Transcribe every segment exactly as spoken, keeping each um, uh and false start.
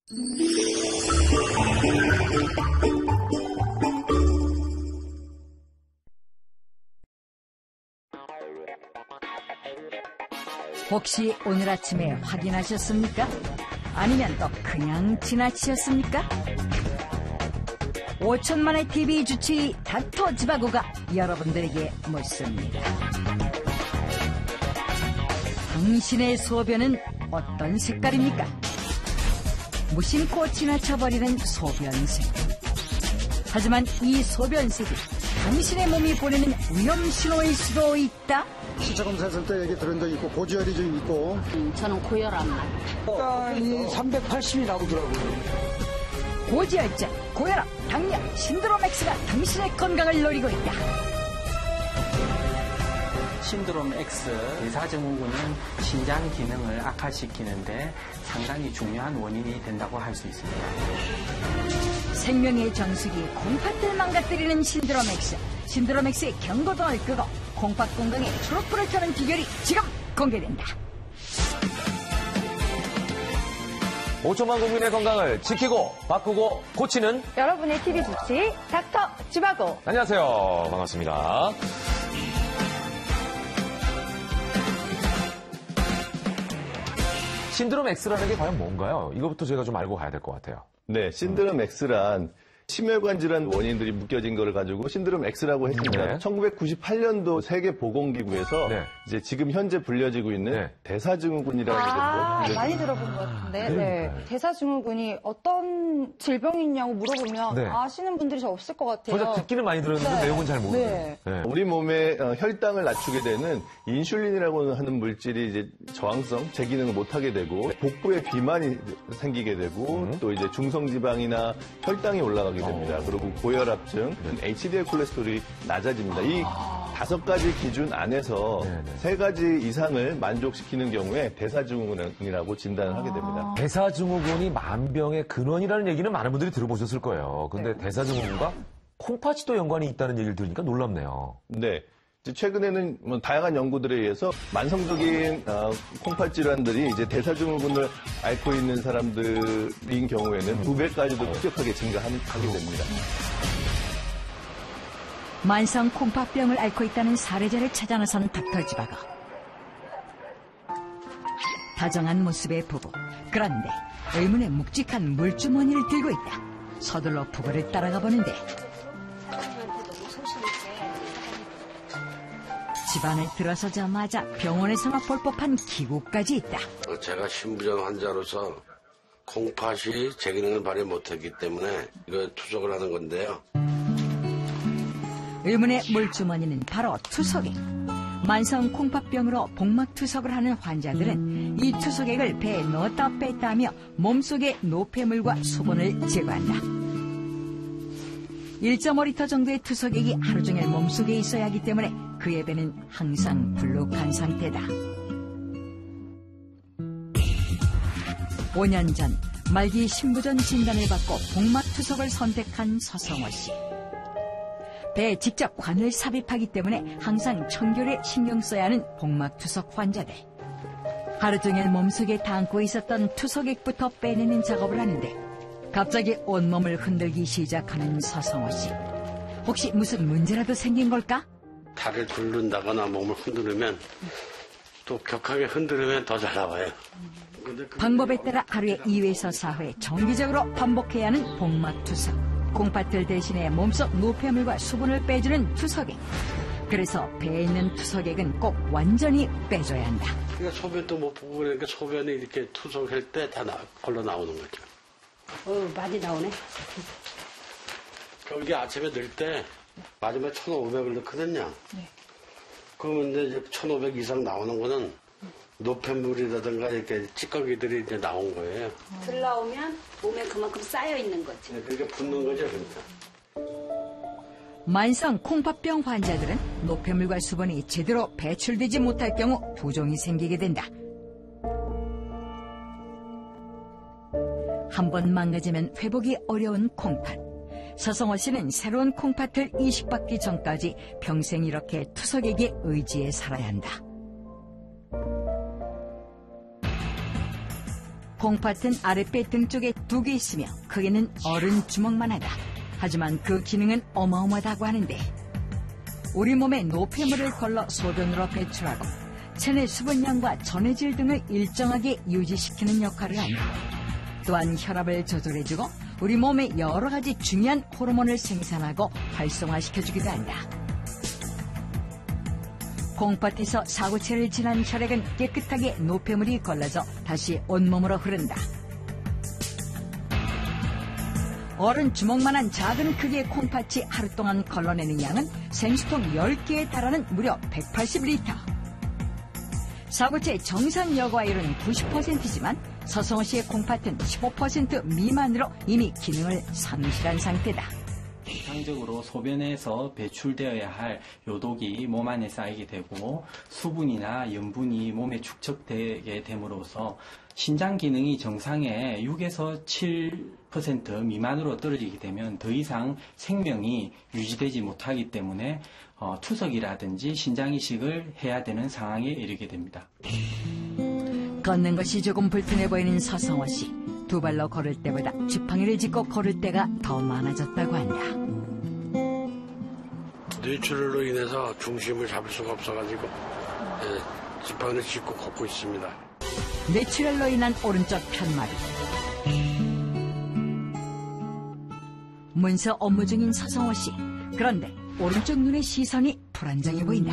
혹시 오늘 아침에 확인하셨습니까? 아니면 또 그냥 지나치셨습니까? 오천만의 티비 주치의 닥터 지바고가 여러분들에게 묻습니다. 당신의 소변은 어떤 색깔입니까? 무심코 지나쳐버리는 소변색. 하지만 이 소변색이 당신의 몸이 보내는 위험신호일 수도 있다? 신체 검사했을 때 여기 들은 적 있고 고지혈이 좀 있고. 음, 저는 고혈압만. 일단 삼백팔십이 나오더라고요. 고지혈증, 고혈압, 당뇨, 신드롬 X가 당신의 건강을 노리고 있다. 신드롬 X, 대사증후군은 신장 기능을 악화시키는데 상당히 중요한 원인이 된다고 할 수 있습니다. 생명의 정수기 콩팥을 망가뜨리는 신드롬 X. 신드롬 X의 경고등을 끄고 콩팥 건강에 트로프를 켜는 비결이 지금 공개된다. 오천만 국민의 건강을 지키고 바꾸고 고치는 여러분의 티비 주치 닥터 지바고. 안녕하세요. 반갑습니다. 신드롬 X라는 게 과연 뭔가요? 이거부터 제가 좀 알고 가야 될 것 같아요. 네, 신드롬 X란 심혈관 질환 원인들이 묶여진 거를 가지고 신드롬 X라고 했습니다. 네. 천구백구십팔 년도 세계보건기구에서 네. 이제 지금 현재 불려지고 있는 네. 대사증후군이라는 아, 이름으로 많이 들어본 것 같은데. 네. 네. 대사증후군이 어떤 질병이 있냐고 물어보면 네. 아시는 분들이 잘 없을 것 같아요. 저도 듣기는 많이 들었는데 네. 내용은 잘 모르겠어요. 네. 네. 우리 몸의 어, 혈당을 낮추게 되는 인슐린이라고 하는 물질이 이제 저항성, 제 기능을 못하게 되고 복부에 비만이 생기게 되고 음. 또 이제 중성지방이나 혈당이 올라가게 됩니다. 어. 그리고 고혈압증, 네. 에이치디엘 콜레스테롤이 낮아집니다. 이 다섯 가지 기준 안에서 네, 네. 세 가지 이상을 만족시키는 경우에 대사증후군이라고 진단을 하게 됩니다. 대사증후군이 만병의 근원이라는 얘기는 많은 분들이 들어보셨을 거예요. 근데 네. 대사증후군과 콩팥이 또 연관이 있다는 얘기를 들으니까 놀랍네요. 네. 이제 최근에는 뭐 다양한 연구들에 의해서 만성적인 어, 콩팥 질환들이 이제 대사증후군을 앓고 있는 사람들인 경우에는 두 배까지도 급격하게 증가하게 됩니다. 만성 콩팥병을 앓고 있다는 사례자를 찾아 나선 닥터 지바고. 다정한 모습의 부부. 그런데 의문의 묵직한 물주머니를 들고 있다. 서둘러 부부를 따라가 보는데 집안에 들어서자마자 병원에서나 볼 법한 기구까지 있다. 제가 신부전 환자로서 콩팥이 제 기능을 발휘 못했기 때문에 이거 투석을 하는 건데요. 의문의 물주머니는 바로 투석액. 만성 콩팥병으로 복막 투석을 하는 환자들은 이 투석액을 배에 넣었다 뺐다 하며 몸속의 노폐물과 수분을 제거한다. 일 점 오 리터 정도의 투석액이 하루 종일 몸속에 있어야 하기 때문에 그의 배는 항상 불룩한 상태다. 오 년 전 말기 신부전 진단을 받고 복막 투석을 선택한 서성호 씨. 배에 직접 관을 삽입하기 때문에 항상 청결에 신경 써야 하는 복막 투석 환자들. 하루 종일 몸속에 담고 있었던 투석액부터 빼내는 작업을 하는데 갑자기 온몸을 흔들기 시작하는 서성호 씨. 혹시 무슨 문제라도 생긴 걸까? 다리를 굴른다거나 몸을 흔들면 또 격하게 흔들면 더 잘 나와요. 근데 그 방법에 따라 하루에 이 회에서 사 회 정기적으로 반복해야 하는 복막 투석. 콩팥들 대신에 몸속 노폐물과 수분을 빼주는 투석액. 그래서 배에 있는 투석액은 꼭 완전히 빼줘야 한다. 그러니까 소변도 못 보고 그러니까 소변이 이렇게 투석할 때 다 걸러 나오는 거죠. 어, 많이 나오네. 이게 아침에 넣을 때 마지막에 천오백을 넣거든요. 네. 그러면 이제 천오백 이상 나오는 거는 노폐물이라든가 이렇게 찌꺼기들이 이제 나온 거예요. 들 나오면 몸에 그만큼 쌓여 있는 거지. 네, 그렇게 붓는 거죠, 그러니까. 만성 콩팥병 환자들은 노폐물과 수분이 제대로 배출되지 못할 경우 부종이 생기게 된다. 한 번 망가지면 회복이 어려운 콩팥. 서성호 씨는 새로운 콩팥을 이식받기 전까지 평생 이렇게 투석액에 의지해 살아야 한다. 콩팥은 아랫배 등 쪽에 두 개 있으며 크기는 어른 주먹만 하다. 하지만 그 기능은 어마어마하다고 하는데 우리 몸에 노폐물을 걸러 소변으로 배출하고 체내 수분량과 전해질 등을 일정하게 유지시키는 역할을 한다. 또한 혈압을 조절해주고 우리 몸에 여러 가지 중요한 호르몬을 생산하고 활성화시켜주기도 한다. 콩팥에서 사구체를 지난 혈액은 깨끗하게 노폐물이 걸러져 다시 온몸으로 흐른다. 어른 주먹만한 작은 크기의 콩팥이 하루 동안 걸러내는 양은 생수통 열 개에 달하는 무려 백팔십 리터. 사구체의 정상 여과율은 구십 퍼센트지만 서성호 씨의 콩팥은 십오 퍼센트 미만으로 이미 기능을 상실한 상태다. 정상적으로 소변에서 배출되어야 할 요독이 몸 안에 쌓이게 되고 수분이나 염분이 몸에 축적되게 됨으로써 신장 기능이 정상의 육에서 칠 퍼센트 미만으로 떨어지게 되면 더 이상 생명이 유지되지 못하기 때문에 어, 투석이라든지 신장 이식을 해야 되는 상황에 이르게 됩니다. 걷는 것이 조금 불편해 보이는 서성호 씨. 두 발로 걸을 때보다 지팡이를 짚고 걸을 때가 더 많아졌다고 한다. 뇌출혈로 인해서 중심을 잡을 수가 없어가지고 예, 지팡이를 짚고 걷고 있습니다. 뇌출혈로 인한 오른쪽 편마비. 문서 업무 중인 서성호 씨. 그런데 오른쪽 눈의 시선이 불안정해 보인다.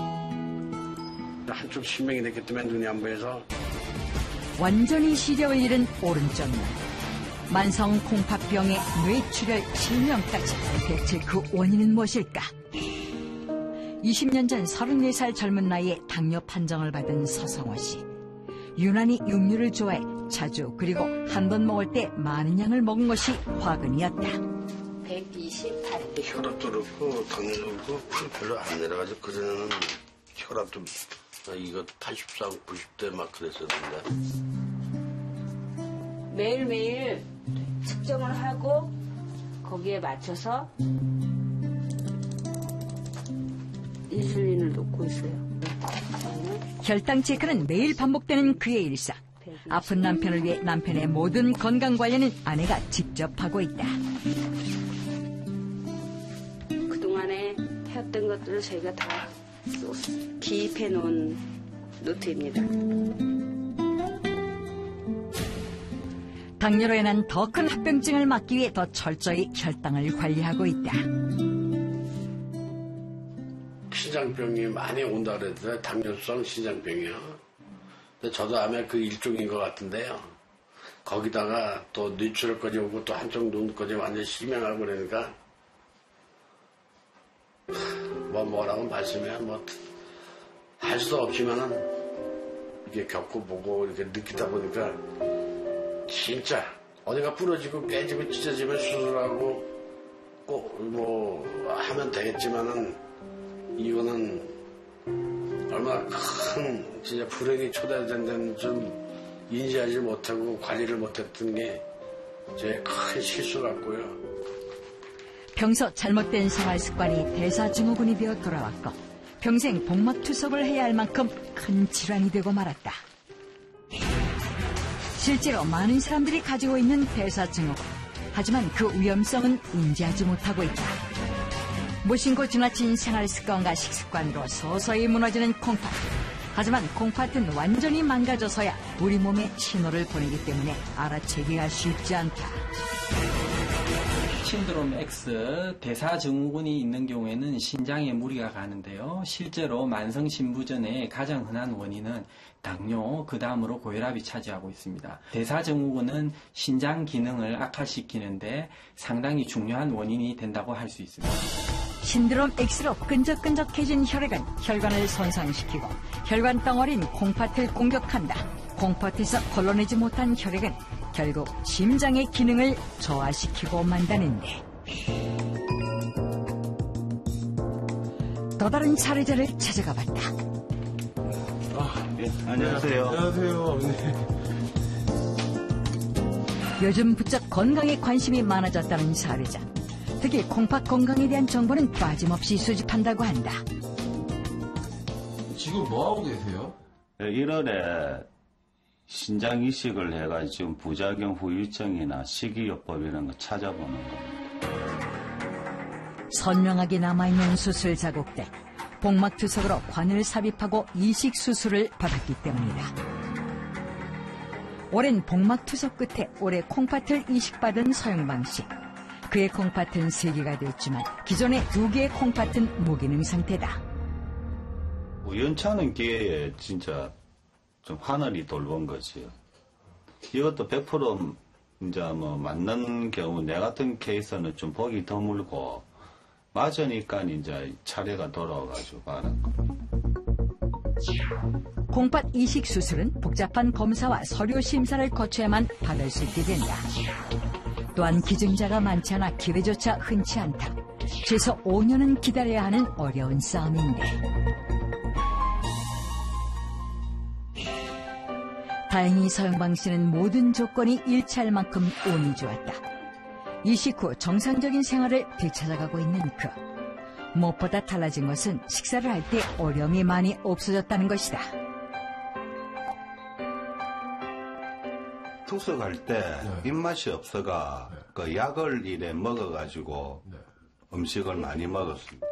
한쪽 실명이 됐기 때문에 눈이 안 보여서 완전히 시력을 잃은 오른쪽 눈. 만성 콩팥병의 뇌출혈 실명까지. 대체 그 원인은 무엇일까? 이십 년 전 서른네 살 젊은 나이에 당뇨 판정을 받은 서성호 씨. 유난히 육류를 좋아해 자주 그리고 한 번 먹을 때 많은 양을 먹은 것이 화근이었다. 백이십팔. 혈압도 그렇고 당뇨도 그렇고 풀 별로 안 내려가지고 그전에는 혈압도 이거 팔십삼, 구십 대 막 그랬었는데 매일매일 측정을 하고 거기에 맞춰서 인슐린을 놓고 있어요. 혈당 체크는 매일 반복되는 그의 일상. 아픈 남편을 위해 남편의 모든 건강 관리는 아내가 직접 하고 있다. 그동안에 해왔던 것들을 저희가 다 기입해 놓은 노트입니다. 당뇨로 인한 더 큰 합병증을 막기 위해 더 철저히 혈당을 관리하고 있다. 신장병이 많이 온다 그랬더니 당뇨성 신장병이요. 근데 저도 아마 그 일종인 것 같은데요. 거기다가 또 뇌출혈까지 오고 또 한쪽 눈까지 완전히 실명하고 그러니까 뭐 뭐라고 말씀이야 뭐 할 수 없지만은 이렇게 겪어보고 이렇게 느끼다 보니까 진짜 어디가 부러지고 깨지고 찢어지면 수술하고 꼭 뭐 하면 되겠지만은 이거는 얼마나 큰 진짜 불행이 초래된 데는 좀 인지하지 못하고 관리를 못했던 게 제 큰 실수 같고요. 평소 잘못된 생활 습관이 대사증후군이 되어 돌아왔고 평생 복막투석을 해야 할 만큼 큰 질환이 되고 말았다. 실제로 많은 사람들이 가지고 있는 대사증후군. 하지만 그 위험성은 인지하지 못하고 있다. 무심코 지나친 생활 습관과 식습관으로 서서히 무너지는 콩팥. 하지만 콩팥은 완전히 망가져서야 우리 몸에 신호를 보내기 때문에 알아채기가 쉽지 않다. 신드롬 X, 대사증후군이 있는 경우에는 신장에 무리가 가는데요. 실제로 만성신부전의 가장 흔한 원인은 당뇨, 그 다음으로 고혈압이 차지하고 있습니다. 대사증후군은 신장 기능을 악화시키는데 상당히 중요한 원인이 된다고 할 수 있습니다. 신드롬 X로 끈적끈적해진 혈액은 혈관을 손상시키고 혈관 덩어리인 콩팥을 공격한다. 콩팥에서 걸러내지 못한 혈액은 결국 심장의 기능을 저하시키고 만다는데 또 다른 사례자를 찾아가 봤다. 아, 예. 안녕하세요. 안녕하세요. 요즘 부쩍 건강에 관심이 많아졌다는 사례자. 특히 콩팥 건강에 대한 정보는 빠짐없이 수집한다고 한다. 지금 뭐 하고 계세요? 일월에 신장 이식을 해가지고 지금 부작용 후유증이나 식이요법 이런 거 찾아보는 겁니다. 선명하게 남아있는 수술 자국들. 복막투석으로 관을 삽입하고 이식 수술을 받았기 때문이다. 오랜 복막투석 끝에 올해 콩팥을 이식받은 서영방 씨. 그의 콩팥은 세 개가 됐지만 기존의 두 개의 콩팥은 무기능 상태다. 우연찮은 기회에 진짜 좀 하늘이 돌본 거지요. 이것도 백 퍼센트 이제 뭐 맞는 경우 내 같은 케이스는 좀 보기 드물고 맞으니까 이제 차례가 돌아와가지고 말한 거. 콩팥 이식 수술은 복잡한 검사와 서류 심사를 거쳐야만 받을 수 있게 된다. 또한 기증자가 많지 않아 기회조차 흔치 않다. 최소 오 년은 기다려야 하는 어려운 싸움인데. 다행히 서영방 씨는 모든 조건이 일치할 만큼 운이 좋았다. 이식 후 정상적인 생활을 되찾아가고 있는 그. 무엇보다 달라진 것은 식사를 할 때 어려움이 많이 없어졌다는 것이다. 투석할 때 네. 입맛이 없어가 네. 그 약을 이래 먹어가지고 네. 음식을 많이 먹었습니다.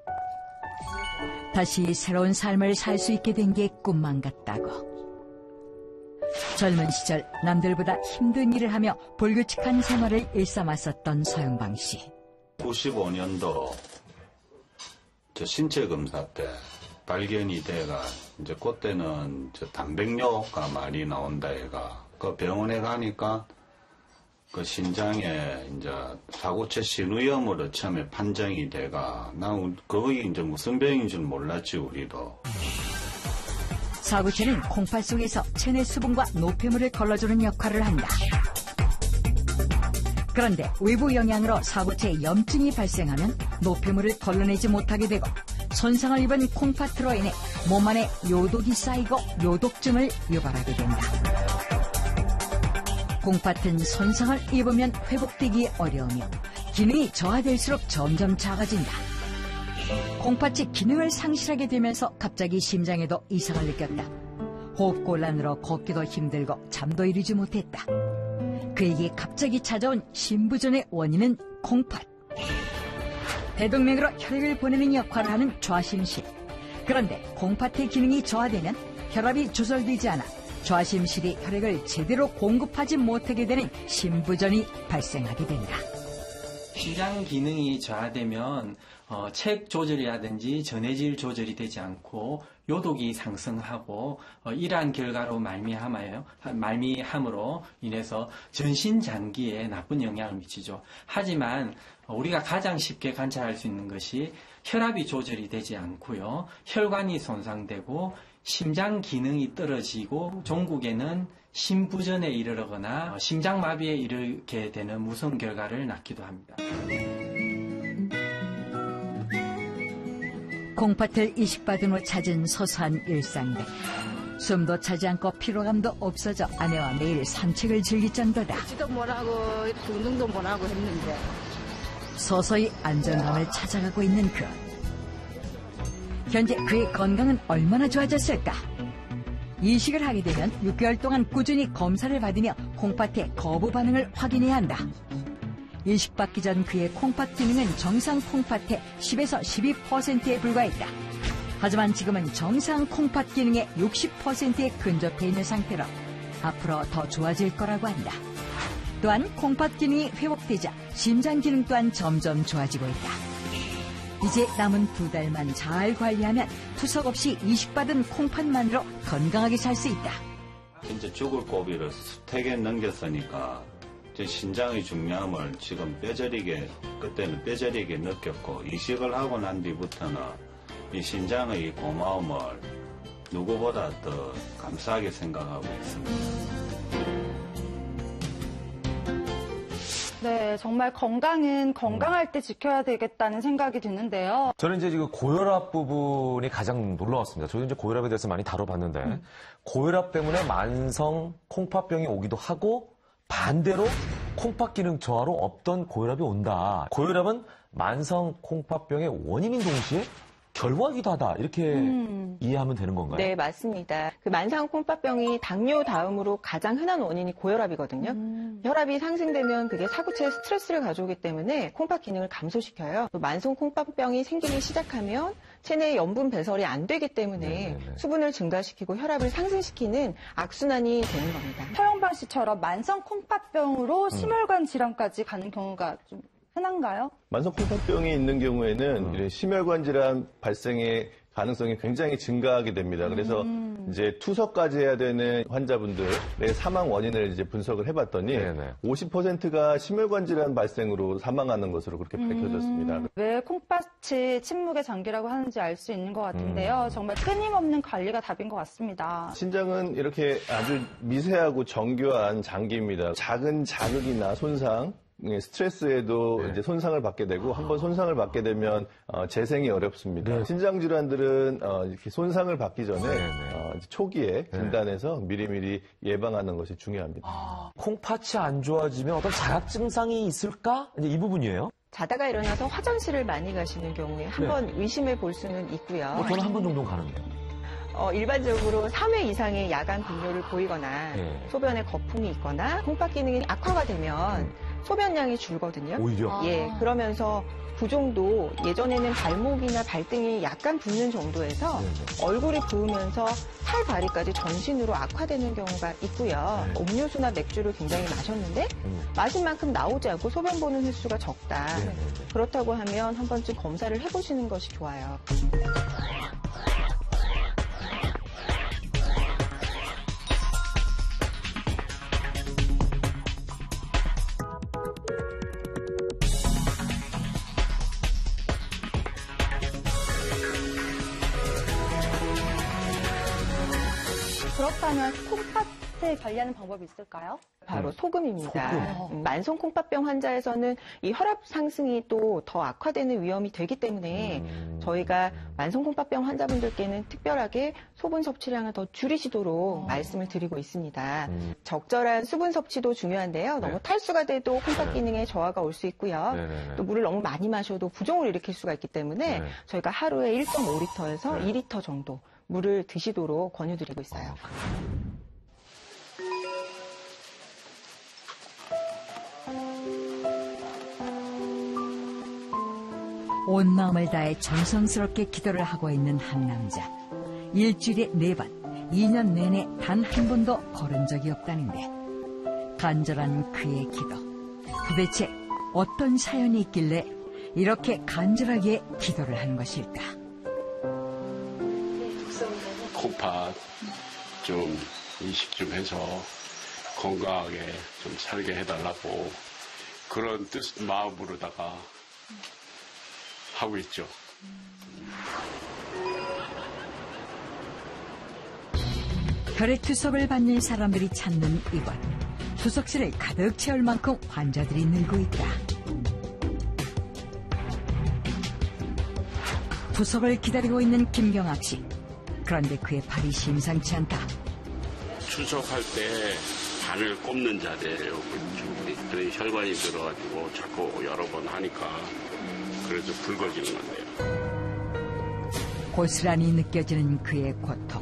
다시 새로운 삶을 살 수 있게 된 게 꿈만 같다고. 젊은 시절 남들보다 힘든 일을 하며 불규칙한 생활을 일삼았었던 서영방 씨. 구십오 년도 저 신체 검사 때 발견이 돼가 이제 그때는 저 단백뇨가 많이 나온다 해가 그 병원에 가니까 그 신장에 이제 사고체 신우염으로 처음에 판정이 돼가 난 거기 이제 무슨 병인 줄 몰랐지 우리도. 사구체는 콩팥 속에서 체내 수분과 노폐물을 걸러주는 역할을 한다. 그런데 외부 영향으로 사구체에 염증이 발생하면 노폐물을 걸러내지 못하게 되고 손상을 입은 콩팥으로 인해 몸 안에 요독이 쌓이고 요독증을 유발하게 된다. 콩팥은 손상을 입으면 회복되기 어려우며 기능이 저하될수록 점점 작아진다. 콩팥이 기능을 상실하게 되면서 갑자기 심장에도 이상을 느꼈다. 호흡곤란으로 걷기도 힘들고 잠도 이루지 못했다. 그에게 갑자기 찾아온 심부전의 원인은 콩팥. 대동맥으로 혈액을 보내는 역할을 하는 좌심실. 그런데 콩팥의 기능이 저하되면 혈압이 조절되지 않아 좌심실이 혈액을 제대로 공급하지 못하게 되는 심부전이 발생하게 된다. 신장 기능이 저하되면 어, 체액 조절이라든지 전해질 조절이 되지 않고 요독이 상승하고 어, 이러한 결과로 말미암아요. 말미암으로 인해서 전신 장기에 나쁜 영향을 미치죠. 하지만 우리가 가장 쉽게 관찰할 수 있는 것이 혈압이 조절이 되지 않고요. 혈관이 손상되고 심장 기능이 떨어지고 종국에는 심부전에 이르거나 심장마비에 이르게 되는 무서운 결과를 낳기도 합니다. 콩팥을 이식받은 후 찾은 소소한 일상들. 숨도 차지 않고 피로감도 없어져 아내와 매일 산책을 즐길 정도다. 걷지도 못하고 운동도 못하고 했는데 서서히 안정감을 찾아가고 있는 그. 현재 그의 건강은 얼마나 좋아졌을까? 이식을 하게 되면 육 개월 동안 꾸준히 검사를 받으며 콩팥의 거부 반응을 확인해야 한다. 이식받기 전 그의 콩팥 기능은 정상 콩팥의 십에서 십이 퍼센트에 불과했다. 하지만 지금은 정상 콩팥 기능의 육십 퍼센트에 근접해 있는 상태로 앞으로 더 좋아질 거라고 한다. 또한 콩팥 기능이 회복되자 심장 기능 또한 점점 좋아지고 있다. 이제 남은 두 달만 잘 관리하면 투석 없이 이식받은 콩팥만으로 건강하게 살 수 있다. 진짜 죽을 고비를 수태게 넘겼으니까 제 신장의 중요함을 지금 뼈저리게 그때는 뼈저리게 느꼈고 이식을 하고 난 뒤부터는 이 신장의 고마움을 누구보다 더 감사하게 생각하고 있습니다. 네, 정말 건강은 건강할 때 지켜야 되겠다는 생각이 드는데요. 저는 이제 지금 고혈압 부분이 가장 놀라웠습니다. 저도 이제 고혈압에 대해서 많이 다뤄봤는데 음. 고혈압 때문에 만성 콩팥병이 오기도 하고 반대로 콩팥 기능 저하로 없던 고혈압이 온다. 고혈압은 만성 콩팥병의 원인인 동시에 결과기도 하다 이렇게 음. 이해하면 되는 건가요? 네, 맞습니다. 그 만성 콩팥병이 당뇨 다음으로 가장 흔한 원인이 고혈압이거든요. 음. 혈압이 상승되면 그게 사구체에 스트레스를 가져오기 때문에 콩팥 기능을 감소시켜요. 또 만성 콩팥병이 생기기 시작하면 체내의 염분 배설이 안 되기 때문에 네네네. 수분을 증가시키고 혈압을 상승시키는 악순환이 되는 겁니다. 서영방 씨처럼 만성 콩팥병으로 심혈관 질환까지 가는 경우가 좀 흔한가요? 만성 콩팥병이 있는 경우에는 음. 이런 심혈관 질환 발생의 가능성이 굉장히 증가하게 됩니다. 그래서 음. 이제 투석까지 해야 되는 환자분들의 사망 원인을 이제 분석을 해봤더니 네네. 오십 퍼센트가 심혈관 질환 발생으로 사망하는 것으로 그렇게 밝혀졌습니다. 음, 왜 콩팥이 침묵의 장기라고 하는지 알 수 있는 것 같은데요. 음. 정말 끊임없는 관리가 답인 것 같습니다. 신장은 이렇게 아주 미세하고 정교한 장기입니다. 작은 자극이나 손상, 스트레스에도 네. 이제 손상을 받게 되고 한번 손상을 받게 되면 어, 재생이 어렵습니다. 네. 신장 질환들은 어, 이렇게 손상을 받기 전에 네, 네. 어, 이제 초기에 진단해서 미리미리 예방하는 것이 중요합니다. 아, 콩팥이 안 좋아지면 어떤 자각 증상이 있을까? 이제 이 부분이에요. 자다가 일어나서 화장실을 많이 가시는 경우에 한번 네. 의심해 볼 수는 있고요. 뭐 저는 한 번 정도 가는데. 어, 일반적으로 삼 회 이상의 야간 분뇨를 보이거나 네. 소변에 거품이 있거나 콩팥 기능이 악화가 되면 소변량이 줄거든요. 오히려. 예, 그러면서 부종도 예전에는 발목이나 발등이 약간 붓는 정도에서 네네. 얼굴이 부으면서 팔, 다리까지 전신으로 악화되는 경우가 있고요. 네. 음료수나 맥주를 굉장히 마셨는데 음. 마신 만큼 나오지 않고 소변 보는 횟수가 적다. 네네네. 그렇다고 하면 한 번쯤 검사를 해보시는 것이 좋아요. 그렇다면 콩팥을 관리하는 방법이 있을까요? 바로 음. 소금입니다. 소금. 음, 만성 콩팥병 환자에서는 이 혈압 상승이 또 더 악화되는 위험이 되기 때문에 음. 저희가 만성 콩팥병 환자분들께는 특별하게 소분 섭취량을 더 줄이시도록 말씀을 드리고 있습니다. 음. 적절한 수분 섭취도 중요한데요. 너무 네. 탈수가 돼도 콩팥 네. 기능에 저하가 올 수 있고요. 네네네. 또 물을 너무 많이 마셔도 부종을 일으킬 수가 있기 때문에 네. 저희가 하루에 일 점 오 리터에서 네. 이 리터 정도 물을 드시도록 권유드리고 있어요. 온 마음을 다해 정성스럽게 기도를 하고 있는 한 남자. 일주일에 네 번, 이 년 내내 단 한 번도 걸은 적이 없다는데 간절한 그의 기도. 도대체 어떤 사연이 있길래 이렇게 간절하게 기도를 하는 것일까? 콩팥 좀 이식 좀 해서 건강하게 좀 살게 해달라고 그런 뜻 마음으로다가 하고 있죠. 혈액투석을 받는 사람들이 찾는 이곳. 투석실을 가득 채울 만큼 환자들이 늘고 있다. 투석을 기다리고 있는 김경학 씨. 그런데 그의 팔이 심상치 않다. 추석할 때 발을 꼽는 자리예요. 그랬더니 혈관이 들어가지고 자꾸 여러 번 하니까 그래서 붉어지는 건데요. 고스란히 느껴지는 그의 고통.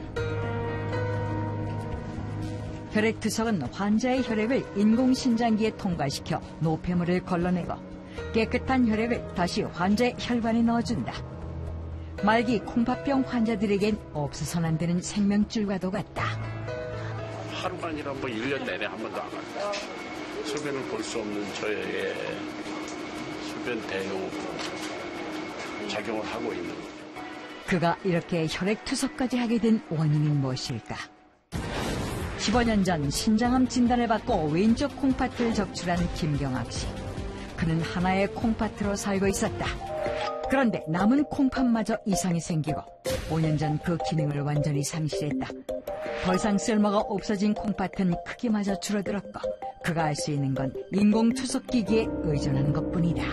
혈액투석은 환자의 혈액을 인공신장기에 통과시켜 노폐물을 걸러내고 깨끗한 혈액을 다시 환자의 혈관에 넣어준다. 말기 콩팥병 환자들에겐 없어서는 안 되는 생명줄과도 같다. 하루가 아니라 뭐 일 년 내내 한 번도 안 가요. 소변을 볼 수 없는 저의 소변 대용 작용을 하고 있는 거죠. 그가 이렇게 혈액투석까지 하게 된 원인이 무엇일까? 십오 년 전 신장암 진단을 받고 왼쪽 콩팥을 적출한 김경학 씨. 그는 하나의 콩팥으로 살고 있었다. 그런데 남은 콩팥마저 이상이 생기고 오 년 전 그 기능을 완전히 상실했다. 더 이상 쓸모가 없어진 콩팥은 크기마저 줄어들었고 그가 할 수 있는 건 인공투석기기에 의존하는 것뿐이다.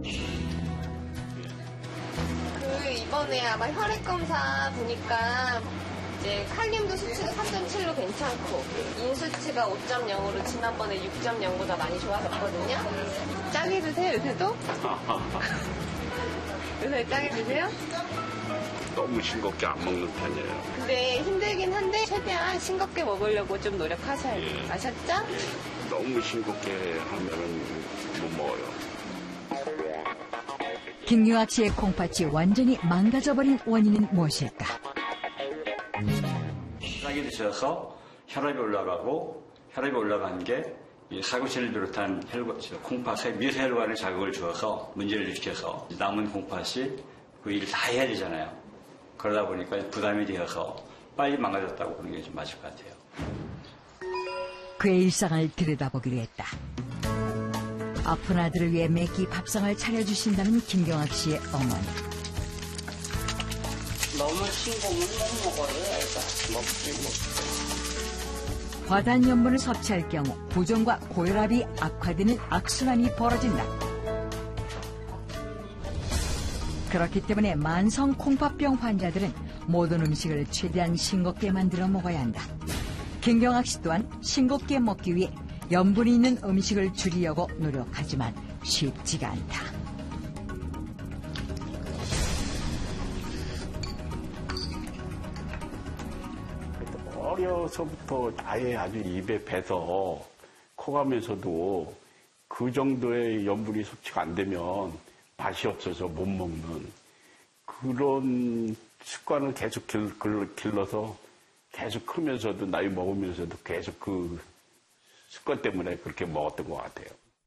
그 이번에 아마 혈액 검사 보니까 이제 칼륨도 수치가 삼 점 칠로 괜찮고 인수치가 오 점 영으로 지난번에 육 점 영보다 많이 좋아졌거든요. 짱이 드세요 요새도? 요새 짱이 드세요? 너무 싱겁게 안 먹는 편이에요. 근데 힘들긴 한데 최대한 싱겁게 먹으려고 좀 노력하셔야 돼요. 예. 아셨죠? 예. 너무 싱겁게 하면은 못 먹어요. 김경학 씨의 콩팥이 완전히 망가져버린 원인은 무엇일까? 쌀이 드셔서 혈압이 올라가고 혈압이 올라간 게 이 사구체를 비롯한 혈관, 콩팥에 미세혈관에 자극을 주어서 문제를 일으켜서 남은 콩팥이 그 일을 다 해야 되잖아요. 그러다 보니까 부담이 되어서 빨리 망가졌다고 보는 게 좀 맞을 것 같아요. 그의 일상을 들여다보기로 했다. 아픈 아들을 위해 매끼 밥상을 차려주신다는 김경학 씨의 어머니. 너무 싱거우면 못 먹어요. 애가 먹지 못. 과다한 염분을 섭취할 경우 부종과 고혈압이 악화되는 악순환이 벌어진다. 그렇기 때문에 만성 콩팥병 환자들은 모든 음식을 최대한 싱겁게 만들어 먹어야 한다. 김경학 씨 또한 싱겁게 먹기 위해 염분이 있는 음식을 줄이려고 노력하지만 쉽지가 않다. 어려서부터 아예 아주 입에 배서 커가면서도 그 정도의 염분이 섭취가 안 되면 맛이 없어서 못 먹는 그런 습관을 계속 길, 길러서 계속 크면서도 나이 먹으면서도 계속 그 습관 때문에 그렇게 먹었던 것 같아요.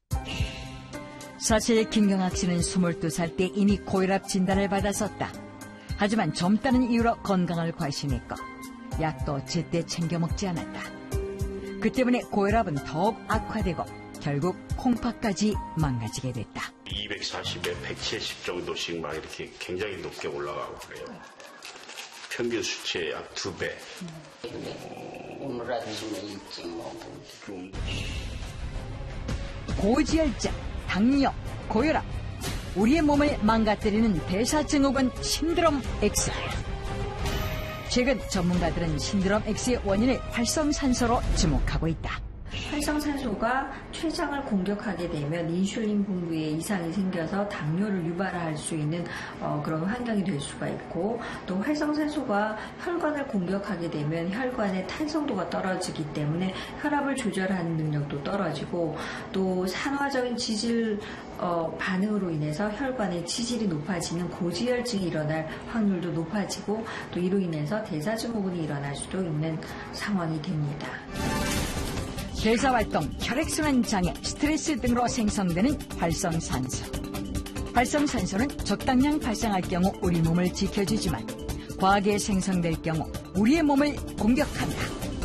사실 김경학 씨는 스물두 살 때 이미 고혈압 진단을 받았었다. 하지만 젊다는 이유로 건강을 과신했고 약도 제때 챙겨 먹지 않았다. 그 때문에 고혈압은 더욱 악화되고 결국 콩팥까지 망가지게 됐다. 이백사십에 백칠십 정도씩 막 이렇게 굉장히 높게 올라가고 그래요. 평균 수치의 약 두 배. 어, 오늘 아침에 일찍 먹고. 고지혈증, 당뇨, 고혈압, 우리의 몸을 망가뜨리는 대사증후군 신드롬 X. 최근 전문가들은 신드롬 X의 원인을 활성산소로 지목하고 있다. 활성산소가 췌장을 공격하게 되면 인슐린 분비에 이상이 생겨서 당뇨를 유발할 수 있는 어, 그런 환경이 될 수가 있고, 또 활성산소가 혈관을 공격하게 되면 혈관의 탄성도가 떨어지기 때문에 혈압을 조절하는 능력도 떨어지고, 또 산화적인 지질 어, 반응으로 인해서 혈관의 지질이 높아지면 고지혈증이 일어날 확률도 높아지고, 또 이로 인해서 대사증후군이 일어날 수도 있는 상황이 됩니다. 대사활동, 혈액순환 장애, 스트레스 등으로 생성되는 활성산소. 활성산소는 적당량 발생할 경우 우리 몸을 지켜주지만 과하게 생성될 경우 우리의 몸을 공격한다.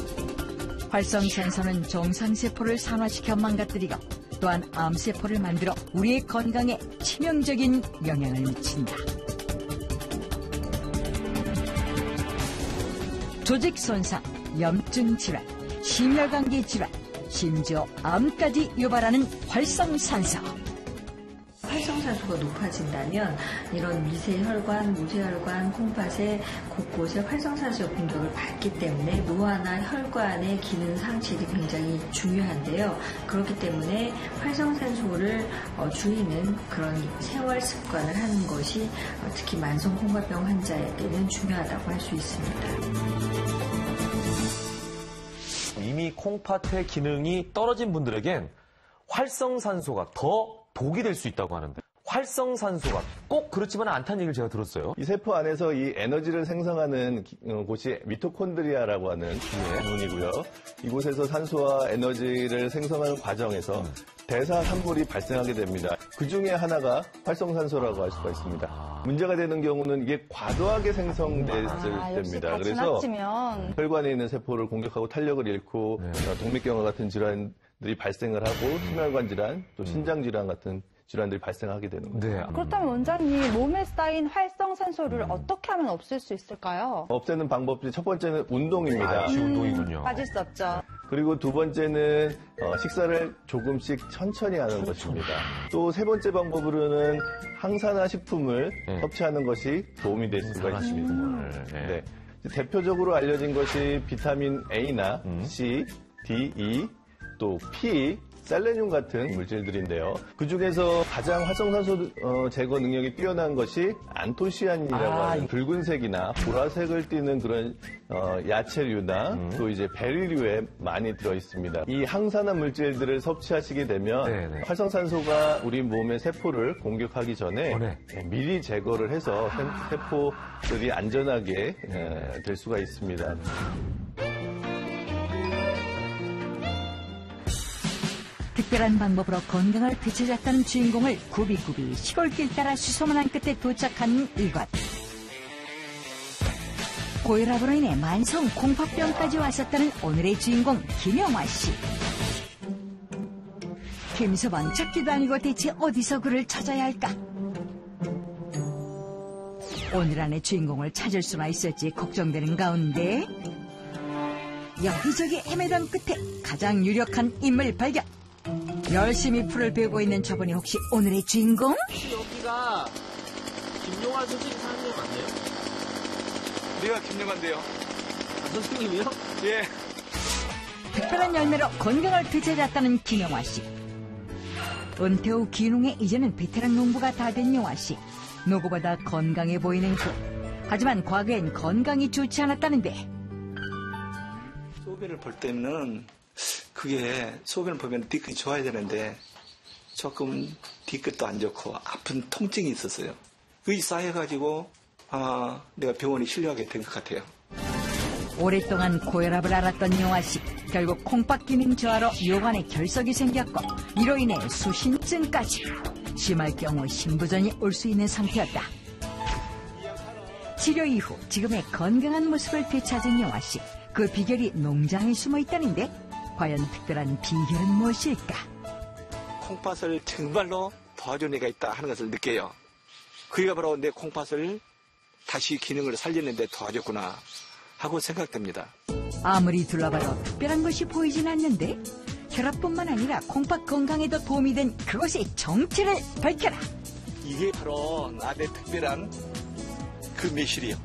활성산소는 정상세포를 산화시켜 망가뜨리고 또한 암세포를 만들어 우리의 건강에 치명적인 영향을 미친다. 조직 손상, 염증 질환, 심혈관계 질환, 심지어 암까지 유발하는 활성산소. 활성산소가 높아진다면 이런 미세혈관, 무세혈관, 콩팥의 곳곳에 활성산소의 공격을 받기 때문에 노화나 혈관의 기능 상실이 굉장히 중요한데요. 그렇기 때문에 활성산소를 줄이는 그런 생활 습관을 하는 것이 특히 만성 콩팥병 환자에게는 중요하다고 할 수 있습니다. 이미 콩팥의 기능이 떨어진 분들에겐 활성산소가 더 독이 될 수 있다고 하는데, 활성산소가 꼭 그렇지만 않다는 얘기를 제가 들었어요. 이 세포 안에서 이 에너지를 생성하는 곳이 미토콘드리아라고 하는 부분이고요. 이곳에서 산소와 에너지를 생성하는 과정에서 음. 대사 산물이 발생하게 됩니다. 그 중에 하나가 활성산소라고 할 수가 있습니다. 아. 문제가 되는 경우는 이게 과도하게 생성됐을 아, 때입니다. 그래서 지나치면. 혈관에 있는 세포를 공격하고 탄력을 잃고 네. 동맥경화 같은 질환들이 발생을 하고 심혈관 질환, 또 신장 질환 같은 질환들이 발생하게 되는 거죠. 네. 그렇다면 원장님, 몸에 쌓인 활성산소를 음. 어떻게 하면 없앨 수 있을까요? 없애는 방법이 첫 번째는 운동입니다. 아, 음, 운동이군요. 빠질 수 없죠. 그리고 두 번째는 어, 식사를 조금씩 천천히 하는 천천히. 것입니다. 또 세 번째 방법으로는 항산화 식품을 네. 섭취하는 것이 도움이 될 수가 있습니다. 음. 네. 네. 대표적으로 알려진 것이 비타민 A나 음. C, D, E, 또 P, 셀레늄 같은 물질들인데요. 그중에서 가장 활성산소 어, 제거 능력이 뛰어난 것이 안토시아닌이라고 아, 하는 붉은색이나 보라색을 띠는 그런 어, 야채류나 음. 또 이제 베리류에 많이 들어 있습니다. 이 항산화 물질들을 섭취하시게 되면 네네. 활성산소가 우리 몸의 세포를 공격하기 전에 어, 네. 미리 제거를 해서 세- 세포들이 안전하게 에, 될 수가 있습니다. 특별한 방법으로 건강을 되찾았다는 주인공을 굽이굽이 시골길 따라 수소문한 끝에 도착한 이곳. 고혈압으로 인해 만성 공파병까지 왔었다는 오늘의 주인공 김영화 씨. 김서방 찾기도 아니고 대체 어디서 그를 찾아야 할까? 오늘 안에 주인공을 찾을 수나 있을지 걱정되는 가운데 여기저기 헤매던 끝에 가장 유력한 인물 발견. 열심히 풀을 베고 있는 저분이 혹시 오늘의 주인공? 혹시 여기가 김용환 선생님 사는 데 맞나요? 내가 김영환인데요. 아, 선생님이요? 예. 특별한 열매로 건강을 되찾았다는 김영화 씨. 은퇴 후 귀농에 이제는 베테랑 농부가 다 된 영화 씨. 누구보다 건강해 보이는 그. 하지만 과거엔 건강이 좋지 않았다는데. 소변을 볼 때는 그게 소변을 보면 뒤끝이 좋아야 되는데 조금 뒤끝도 안 좋고 아픈 통증이 있었어요. 그게 쌓여가지고 아마 내가 병원에 실려가게 된 것 같아요. 오랫동안 고혈압을 앓았던 영화 씨. 결국 콩팥 기능 저하로 요관에 결석이 생겼고 이로 인해 수신증까지. 심할 경우 신부전이 올 수 있는 상태였다. 치료 이후 지금의 건강한 모습을 되찾은 영화 씨. 그 비결이 농장에 숨어 있다는데 과연 특별한 비결은 무엇일까? 콩팥을 정말로 도와준 애가 있다 하는 것을 느껴요. 그게 바로 내 콩팥을 다시 기능을 살리는 데 도와줬구나 하고 생각됩니다. 아무리 둘러봐도 특별한 것이 보이진 않는데 혈압뿐만 아니라 콩팥 건강에도 도움이 된 그것의 정체를 밝혀라. 이게 바로 나의 특별한 그 매실이요.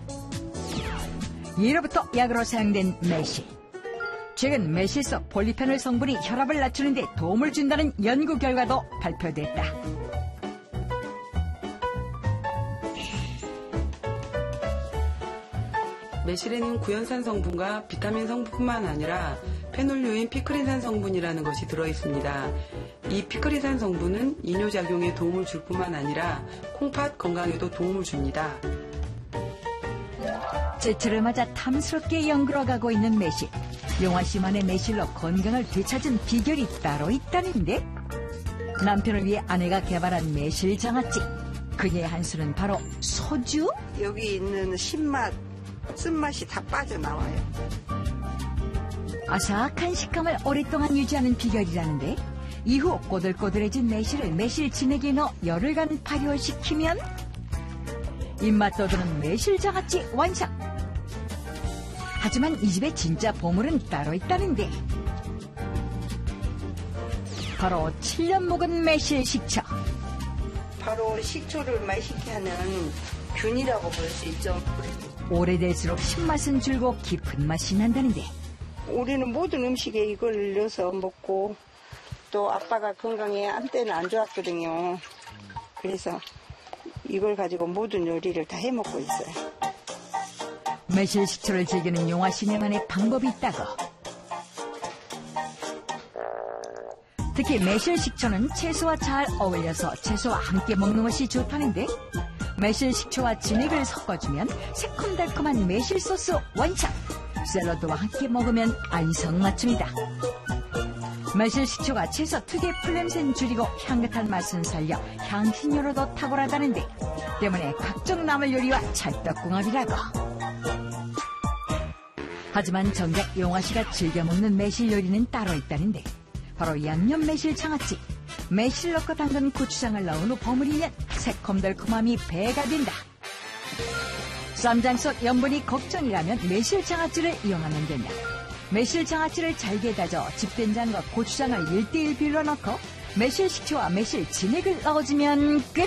예로부터 약으로 사용된 매실. 최근 매실 속 폴리페놀 성분이 혈압을 낮추는 데 도움을 준다는 연구 결과도 발표됐다. 매실에는 구연산 성분과 비타민 성분뿐만 아니라 페놀류인 피크린산 성분이라는 것이 들어있습니다. 이 피크린산 성분은 이뇨작용에 도움을 줄 뿐만 아니라 콩팥 건강에도 도움을 줍니다. 제철을 맞아 탐스럽게 연구로 가고 있는 매실. 용화 씨만의 매실로 건강을 되찾은 비결이 따로 있다는데 남편을 위해 아내가 개발한 매실 장아찌. 그녀의 한 수는 바로 소주? 여기 있는 신맛, 쓴맛이 다 빠져나와요. 아삭한 식감을 오랫동안 유지하는 비결이라는데 이후 꼬들꼬들해진 매실을 매실 진액에 넣어 열흘간 발효시키면 입맛 돋우는 매실 장아찌 완성. 하지만 이 집에 진짜 보물은 따로 있다는데 바로 칠 년 묵은 매실 식초. 바로 식초를 맛있게 하는 균이라고 볼 수 있죠. 오래될수록 신맛은 줄고 깊은 맛이 난다는데 우리는 모든 음식에 이걸 넣어서 먹고 또 아빠가 건강에 한때는 안 좋았거든요. 그래서 이걸 가지고 모든 요리를 다 해먹고 있어요. 매실 식초를 즐기는 용화 씨네만의 방법이 있다고. 특히 매실 식초는 채소와 잘 어울려서 채소와 함께 먹는 것이 좋다는데 매실 식초와 진액을 섞어주면 새콤달콤한 매실 소스 완성. 샐러드와 함께 먹으면 안성맞춤이다. 매실 식초가 채소 특유의 풀냄새는 줄이고 향긋한 맛은 살려 향신료로도 탁월하다는데 때문에 각종 나물 요리와 찰떡궁합이라고. 하지만 정작 용화 씨가 즐겨 먹는 매실 요리는 따로 있다는데 바로 양념 매실 장아찌. 매실 넣고 담근 고추장을 넣은 후 버무리면 새콤달콤함이 배가 된다. 쌈장 속 염분이 걱정이라면 매실 장아찌를 이용하면 된다. 매실 장아찌를 잘게 다져 집된장과 고추장을 일 대일 비율로 넣고 매실 식초와 매실 진액을 넣어주면 끝.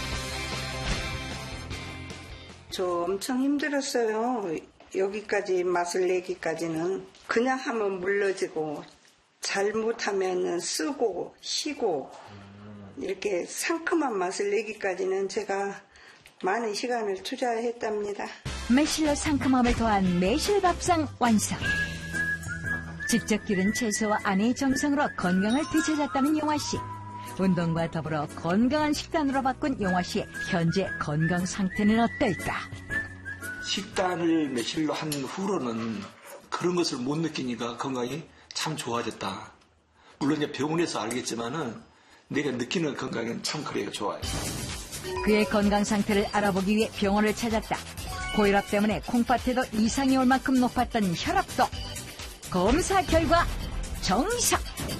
저 엄청 힘들었어요. 여기까지 맛을 내기까지는 그냥 하면 물러지고 잘못하면 쓰고 쉬고 이렇게 상큼한 맛을 내기까지는 제가 많은 시간을 투자했답니다. 매실로 상큼함을 더한 매실밥상 완성. 직접 기른 채소와 아내의 정성으로 건강을 되찾았다는 용화 씨. 운동과 더불어 건강한 식단으로 바꾼 용화 씨의 현재 건강 상태는 어떨까? 식단을 매실로 한 후로는 그런 것을 못 느끼니까 건강이 참 좋아졌다. 물론 이제 병원에서 알겠지만은 내가 느끼는 건강은 참 그래요. 좋아요. 그의 건강 상태를 알아보기 위해 병원을 찾았다. 고혈압 때문에 콩팥에도 이상이 올 만큼 높았던 혈압도 검사 결과 정상.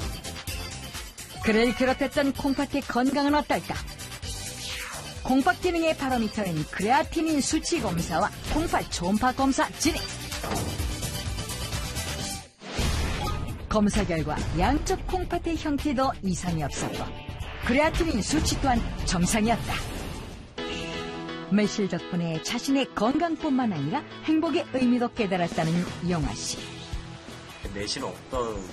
그를 괴롭혔던 콩팥의 건강은 어떨까? 콩팥 기능의 바로미터인 크레아티닌 수치 검사와 콩팥 초음파 검사 진행. 검사 결과 양쪽 콩팥의 형태도 이상이 없었고 크레아티닌 수치 또한 정상이었다. 매실 덕분에 자신의 건강뿐만 아니라 행복의 의미도 깨달았다는 용화 씨. 매실은 어떤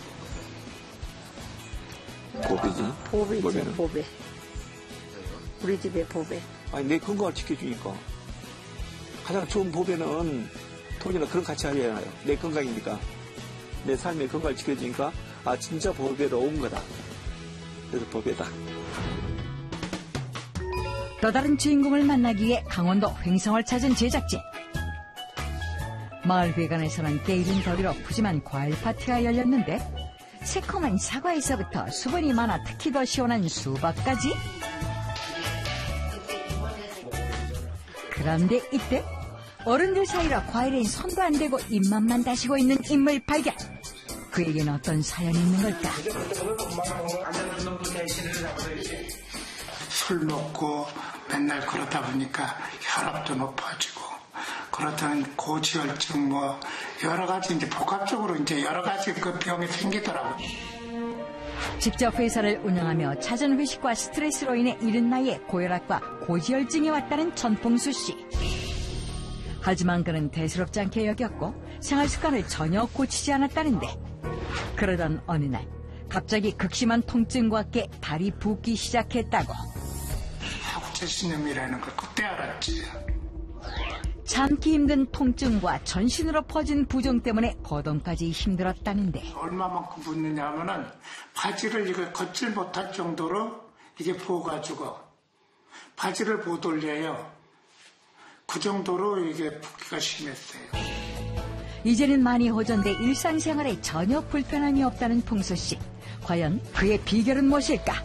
보배지? 보배죠, 보배. 우리 집의 보배. 아니, 내 건강을 지켜주니까. 가장 좋은 보배는 돈이나 그런 가치 아니잖아요. 내 건강이니까. 내 삶의 건강을 지켜주니까, 아, 진짜 보배로 온 거다. 그래서 보배다. 또 다른 주인공을 만나기 위해 강원도 횡성을 찾은 제작진. 마을 회관에서는 때이른 더위로 푸짐한 과일 파티가 열렸는데 새콤한 사과에서부터 수분이 많아 특히 더 시원한 수박까지. 그런데 이때 어른들 사이로 과일엔 손도 안 대고 입맛만 다시고 있는 인물 발견. 그에게는 어떤 사연이 있는 걸까? 술 먹고 맨날 그러다 보니까 혈압도 높아지고 그렇다면 고지혈증 뭐 여러 가지 이제 복합적으로 이제 여러 가지 그 병이 생기더라고요. 직접 회사를 운영하며 잦은 회식과 스트레스로 인해 이른 나이에 고혈압과 고지혈증이 왔다는 전풍수 씨. 하지만 그는 대수롭지 않게 여겼고 생활 습관을 전혀 고치지 않았다는데 그러던 어느 날 갑자기 극심한 통증과 함께 다리 붓기 시작했다고. 하구체신염이라는 걸 그때 알았지. 참기 힘든 통증과 전신으로 퍼진 부종 때문에 거동까지 힘들었다는데 얼마만큼 붓느냐 하면은 바지를 이거 걷질 못할 정도로 이게 부어가지고 바지를 못 올려요. 그 정도로 이게 붓기가 심했어요. 이제는 많이 호전돼 일상생활에 전혀 불편함이 없다는 풍수 씨. 과연 그의 비결은 무엇일까?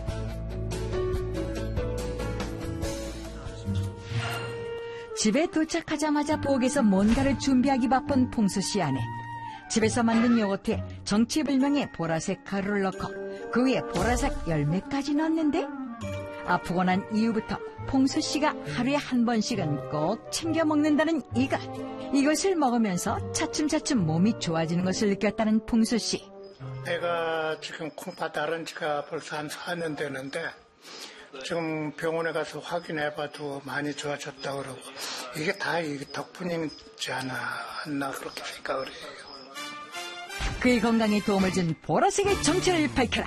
집에 도착하자마자 부엌에서 뭔가를 준비하기 바쁜 풍수 씨 아내. 집에서 만든 요거트에 정체불명의 보라색 가루를 넣고 그 위에 보라색 열매까지 넣었는데 아프고 난 이후부터 풍수 씨가 하루에 한 번씩은 꼭 챙겨 먹는다는 이것. 이것을 먹으면서 차츰차츰 몸이 좋아지는 것을 느꼈다는 풍수 씨. 내가 지금 콩팥 앓은 지가 벌써 한 사 년 되는데 지금 병원에 가서 확인해봐도 많이 좋아졌다고 그러고 이게 다 이 덕분이지 않았나 그렇게 생각을 해요. 그의 건강에 도움을 준 보라색의 정체를 밝혀라.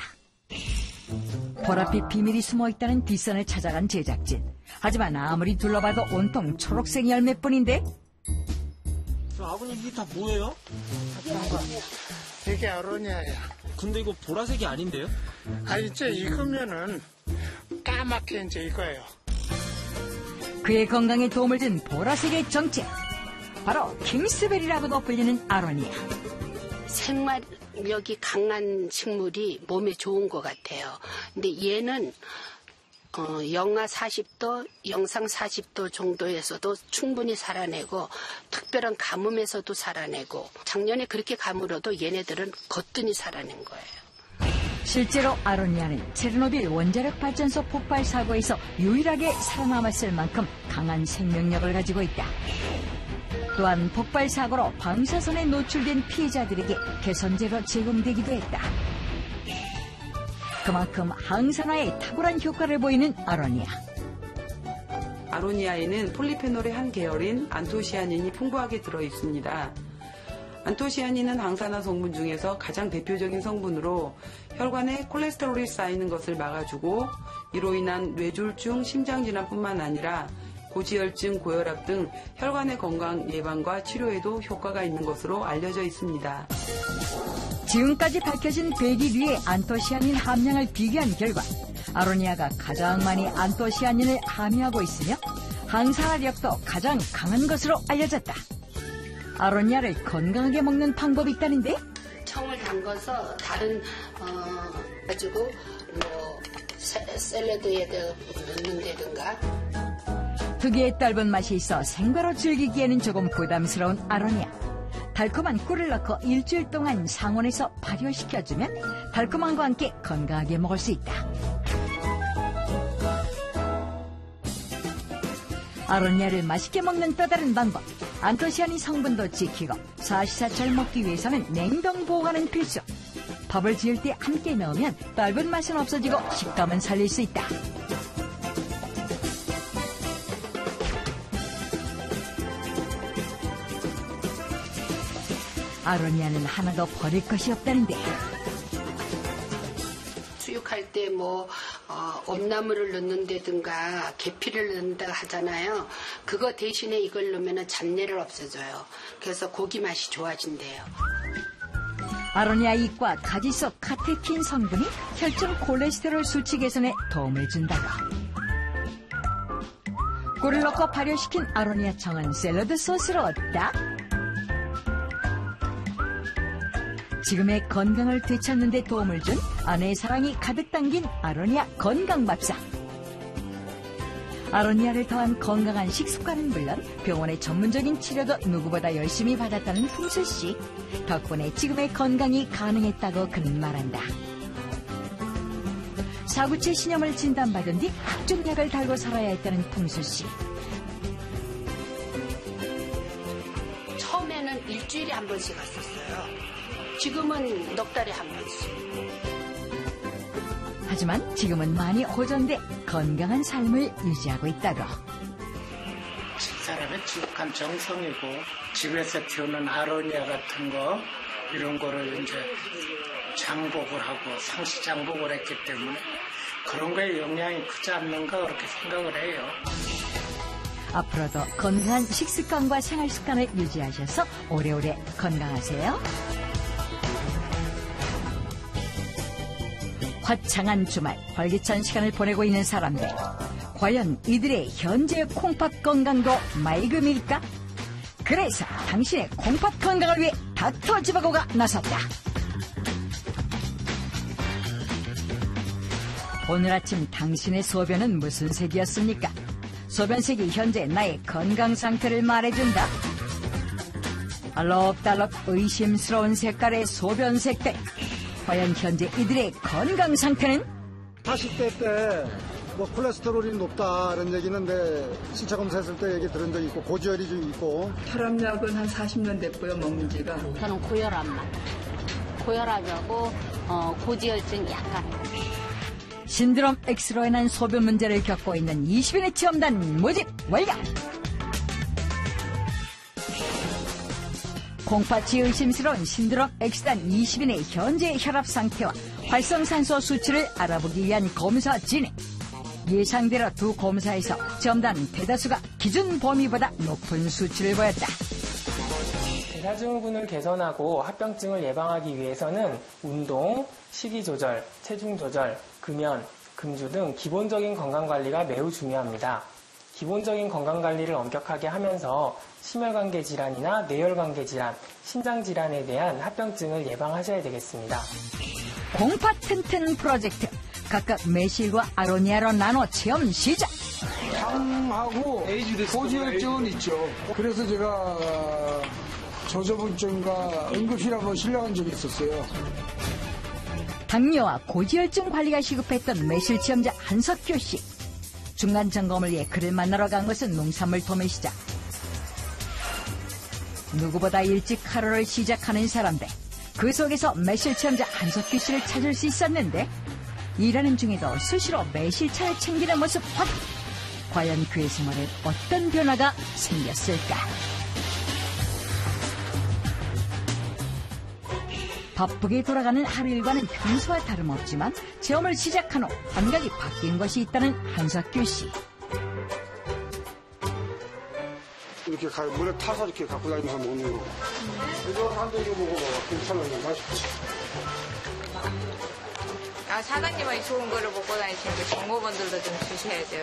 보랏빛 비밀이 숨어있다는 뒷산을 찾아간 제작진. 하지만 아무리 둘러봐도 온통 초록색 열매뿐인데 저 아버님 이게 다 뭐예요? 이게 아로니아야. 근데 이거 보라색이 아닌데요? 아 이제 익으면은 까맣게 이제 이거예요. 그의 건강에 도움을 준 보라색의 정체. 바로 킹스베리라고도 불리는 아로니아. 생활력이 강한 식물이 몸에 좋은 것 같아요. 근데 얘는 어, 영하 사십 도, 영상 사십 도 정도에서도 충분히 살아내고 특별한 가뭄에서도 살아내고 작년에 그렇게 가물어도 얘네들은 거뜬히 살아낸 거예요. 실제로 아로니아는 체르노빌 원자력 발전소 폭발 사고에서 유일하게 살아남았을 만큼 강한 생명력을 가지고 있다. 또한 폭발 사고로 방사선에 노출된 피해자들에게 개선제로 제공되기도 했다. 그만큼 항산화에 탁월한 효과를 보이는 아로니아. 아로니아에는 폴리페놀의 한 계열인 안토시아닌이 풍부하게 들어있습니다. 안토시아닌은 항산화 성분 중에서 가장 대표적인 성분으로 혈관에 콜레스테롤이 쌓이는 것을 막아주고 이로 인한 뇌졸중, 심장질환뿐만 아니라 고지혈증, 고혈압 등 혈관의 건강 예방과 치료에도 효과가 있는 것으로 알려져 있습니다. 지금까지 밝혀진 베리류의 안토시아닌 함량을 비교한 결과 아로니아가 가장 많이 안토시아닌을 함유하고 있으며 항산화력도 가장 강한 것으로 알려졌다. 아로니아를 건강하게 먹는 방법이 있다는데? 청을 담궈서 다른 어 가지고 뭐 샐러드에 넣는다든가. 특유의 떫은 맛이 있어 생과로 즐기기에는 조금 부담스러운 아로니아. 달콤한 꿀을 넣고 일주일 동안 상온에서 발효시켜주면 달콤함과 함께 건강하게 먹을 수 있다. 아로니아를 맛있게 먹는 또 다른 방법. 안토시아닌 성분도 지키고 사시사 잘 먹기 위해서는 냉동 보관은 필수. 밥을 지을 때 함께 넣으면 떫은 맛은 없어지고 식감은 살릴 수 있다. 아로니아는 하나도 버릴 것이 없다는데. 수육할 때 뭐 어, 엄나물을 넣는다든가 계피를 넣는다 하잖아요. 그거 대신에 이걸 넣으면 잡내를 없애줘요. 그래서 고기 맛이 좋아진대요. 아로니아 잎과 가지 속 카테킨 성분이 혈중 콜레스테롤 수치 개선에 도움을 준다고. 꿀을 넣고 발효시킨 아로니아 청은 샐러드 소스로 얻다. 지금의 건강을 되찾는 데 도움을 준 아내의 사랑이 가득 담긴 아로니아 건강밥상. 아로니아를 더한 건강한 식습관은 물론 병원의 전문적인 치료도 누구보다 열심히 받았다는 풍수 씨. 덕분에 지금의 건강이 가능했다고 그는 말한다. 사구체 신염을 진단받은 뒤 각종 약을 달고 살아야 했다는 풍수 씨. 처음에는 일주일에 한 번씩 갔었어요. 지금은 넉 달에 한 번씩. 하지만 지금은 많이 호전돼 건강한 삶을 유지하고 있다고. 집사람의 지독한 정성이고 집에서 키우는 아로니아 같은 거 이런 거를 이제 장복을 하고 상시 장복을 했기 때문에 그런 거에 영향이 크지 않는가 그렇게 생각을 해요. 앞으로도 건강한 식습관과 생활습관을 유지하셔서 오래오래 건강하세요. 화창한 주말, 활기찬 시간을 보내고 있는 사람들. 과연 이들의 현재 콩팥 건강도 맑음일까? 그래서 당신의 콩팥 건강을 위해 닥터 지바고가 나섰다. 오늘 아침 당신의 소변은 무슨 색이었습니까? 소변색이 현재 나의 건강 상태를 말해준다. 알록달록 의심스러운 색깔의 소변색들. 과연 현재 이들의 건강 상태는? 사십 대 때 뭐 콜레스테롤이 높다 이런 얘기는데 신체 검사했을 때 얘기 들은 적 있고 고지혈이 좀 있고. 혈압약은 한 사십 년 됐고요, 먹는 지가. 저는 고혈압만. 고혈압하고 어, 고지혈증 약간. 신드롬 X로 인한 소변 문제를 겪고 있는 이십 인의 체험단 모집 완료! 콩팥이 의심스러운 신드롬 X단 이십 인의 현재 혈압 상태와 활성산소 수치를 알아보기 위한 검사 진행. 예상대로 두 검사에서 체험단 대다수가 기준 범위보다 높은 수치를 보였다. 대사증후군을 개선하고 합병증을 예방하기 위해서는 운동, 식이 조절, 체중 조절, 금연, 금주 등 기본적인 건강관리가 매우 중요합니다. 기본적인 건강관리를 엄격하게 하면서 심혈관계 질환이나 뇌혈관계 질환, 신장 질환에 대한 합병증을 예방하셔야 되겠습니다. 콩팥 튼튼 프로젝트. 각각 매실과 아로니아로 나눠 체험 시작. 당하고 고지혈증은 있죠. 그래서 제가 저저분증과 응급실한번 실려간 적이 있었어요. 당뇨와 고지혈증 관리가 시급했던 매실 체험자 한석규 씨. 중간 점검을 위해 그를 만나러 간 것은 농산물 도매시장. 누구보다 일찍 하루를 시작하는 사람들. 그 속에서 매실 체험자 한석규 씨를 찾을 수 있었는데 일하는 중에도 수시로 매실차를 챙기는 모습 확인. 과연 그의 생활에 어떤 변화가 생겼을까? 바쁘게 돌아가는 하루 일과는 평소와 다름없지만 체험을 시작한 후 감각이 바뀐 것이 있다는 한석규 씨. 이렇게 가, 물에 타서 이렇게 갖고 다니면서 먹는 거. 이거 한 대 이거 먹어봐. 괜찮아요. 맛있지. 아, 사장님이 좋은 거를 먹고 다니시는데 종업원들도 좀 주셔야죠.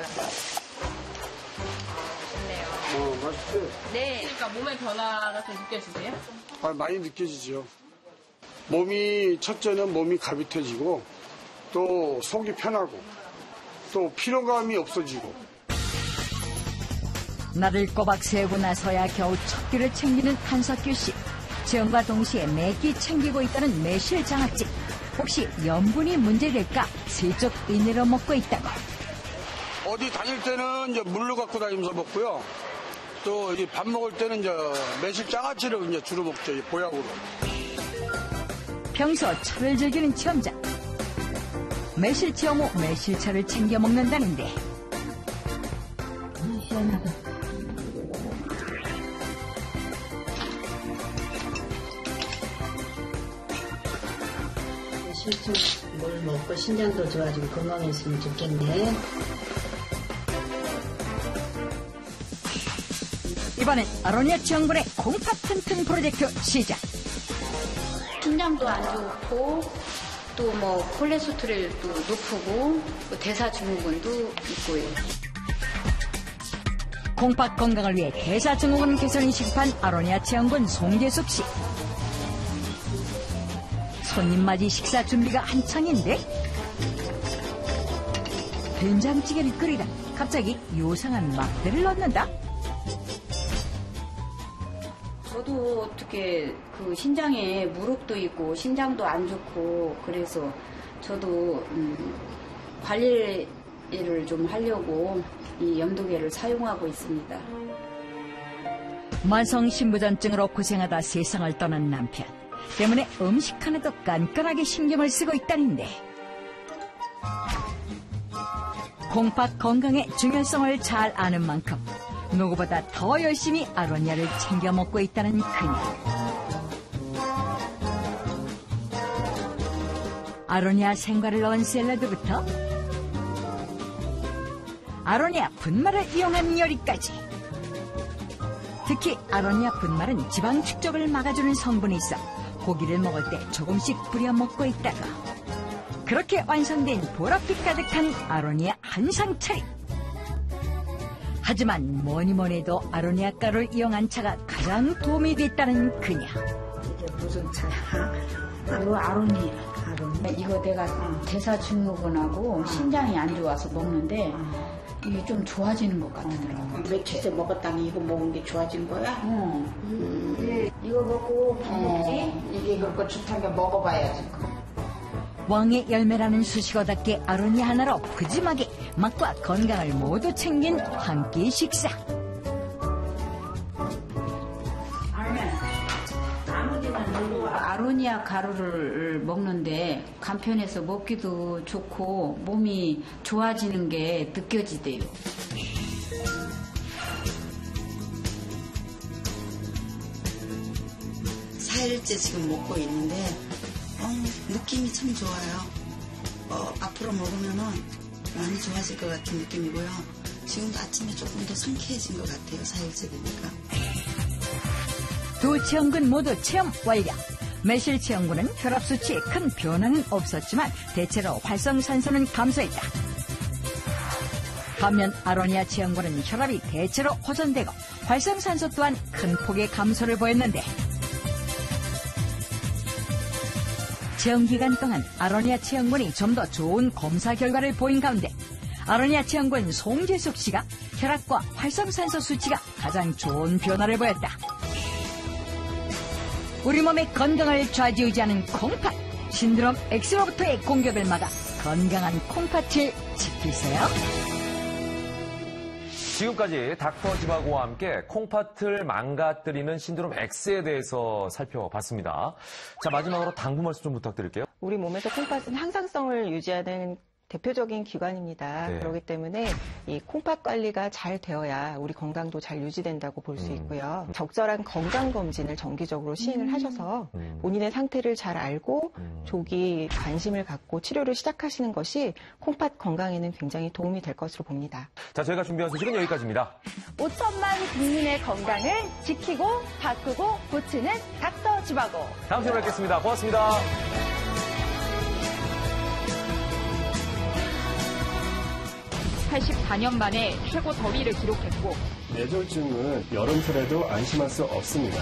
좋네요. 어, 맛있지? 네. 그러니까 몸의 변화가 좀 느껴지세요? 아, 많이 느껴지죠. 몸이, 첫째는 몸이 가비태지고, 또 속이 편하고, 또 피로감이 없어지고. 날을 꼬박 세우고 나서야 겨우 첫 끼를 챙기는 한석규 씨. 체험과 동시에 매끼 챙기고 있다는 매실 장아찌. 혹시 염분이 문제될까 슬쩍 의내로 먹고 있다고. 어디 다닐 때는 이제 물로 갖고 다니면서 먹고요. 또 밥 먹을 때는 이제 매실 장아찌를 이제 주로 먹죠, 이 보약으로. 평소 차를 즐기는 체험자. 매실 체험 후 매실차를 챙겨 먹는다는데. 시원하다. 실제 뭘 먹고 신장도 좋아지고 건강했으면 좋겠네. 이번엔 아로니아 지원군의 콩팥 튼튼 프로젝트 시작. 신장도 안 좋고 또 뭐 콜레스테롤도 높고 또 대사증후군도 있고요. 콩팥 건강을 위해 대사증후군 개선을 시급한 아로니아 지원군 송재숙 씨. 손님 맞이 식사 준비가 한창인데 된장찌개를 끓이다 갑자기 요상한 막대를 넣는다. 저도 어떻게 그 신장에 무릎도 있고 신장도 안 좋고 그래서 저도 음, 관리를 좀 하려고 이 염도계를 사용하고 있습니다. 만성 신부전증으로 고생하다 세상을 떠난 남편 때문에 음식 하나도 깐깐하게 신경을 쓰고 있다는데 콩팥 건강의 중요성을 잘 아는 만큼 누구보다 더 열심히 아로니아를 챙겨 먹고 있다는 그녀. 아로니아 생과를 넣은 샐러드부터 아로니아 분말을 이용한 요리까지. 특히 아로니아 분말은 지방 축적을 막아주는 성분이 있어 고기를 먹을 때 조금씩 뿌려 먹고 있다가 그렇게 완성된 보랏빛 가득한 아로니아 한상 차림. 하지만 뭐니 뭐니 해도 아로니아 가루를 이용한 차가 가장 도움이 됐다는 그녀. 이게 무슨 차야? 바로 아로니아. 아로니아. 이거 내가 대사증후군하고 신장이 안 좋아서 먹는데 이게 좀 좋아지는 것 같더라고. 며칠째 먹었다니 이거 먹은 게 좋아진 거야? 응. 음. 이거 먹고 밥 먹지? 이게 그렇고 좋다니까 먹어봐야지. 왕의 열매라는 수식어답게 아로니아 하나로 푸짐하게 맛과 건강을 모두 챙긴 한 끼 식사. 아로니아 가루를 먹는데 간편해서 먹기도 좋고 몸이 좋아지는 게 느껴지대요. 사일째 지금 먹고 있는데 어, 느낌이 참 좋아요. 어, 앞으로 먹으면은 많이 좋아질 것 같은 느낌이고요. 지금도 아침에 조금 더 상쾌해진 것 같아요. 사일째 되니까. 두 체험군 모두 체험 완료. 매실 체험군은 혈압 수치에 큰 변화는 없었지만 대체로 활성산소는 감소했다. 반면 아로니아 체험군은 혈압이 대체로 호전되고 활성산소 또한 큰 폭의 감소를 보였는데 체험 기간 동안 아로니아 체험군이 좀 더 좋은 검사 결과를 보인 가운데 아로니아 체험군 송재숙 씨가 혈압과 활성산소 수치가 가장 좋은 변화를 보였다. 우리 몸의 건강을 좌지우지하는 콩팥. 신드롬 X로부터의 공격을 막아 건강한 콩팥을 지키세요. 지금까지 닥터 지바고와 함께 콩팥을 망가뜨리는 신드롬 X에 대해서 살펴봤습니다. 자, 마지막으로 당부 말씀 좀 부탁드릴게요. 우리 몸에서 콩팥은 항상성을 유지하는 대표적인 기관입니다. 네. 그렇기 때문에 이 콩팥 관리가 잘 되어야 우리 건강도 잘 유지된다고 볼 수 음. 있고요. 적절한 건강 검진을 정기적으로 시행을 음. 하셔서 음. 본인의 상태를 잘 알고 음. 조기 관심을 갖고 치료를 시작하시는 것이 콩팥 건강에는 굉장히 도움이 될 것으로 봅니다. 자, 저희가 준비한 소식은 여기까지입니다. 오천만 국민의 건강을 지키고 바꾸고 고치는 닥터 주바고. 다음 시간에 뵙겠습니다. 고맙습니다. 팔십사 년 만에 최고 더위를 기록했고 뇌졸중은 여름철에도 안심할 수 없습니다.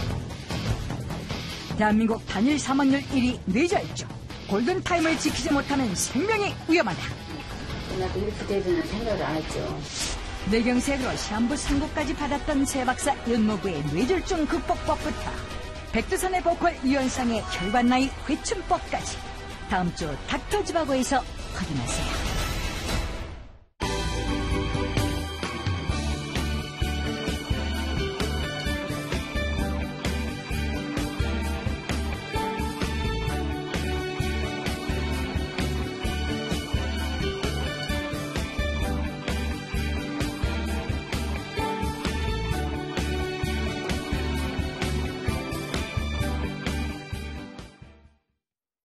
대한민국 단일 사망률 일 위 뇌졸중. 골든타임을 지키지 못하면 생명이 위험하다. 나도 이렇게 되리는 생각을 안 했죠. 뇌경색으로 시한부 선고까지 받았던 세 박사 윤모부의 뇌졸중 극복법부터 백두산의 보컬 유연상의 혈관 나이 회춘법까지 다음 주 닥터 지바고에서 확인하세요.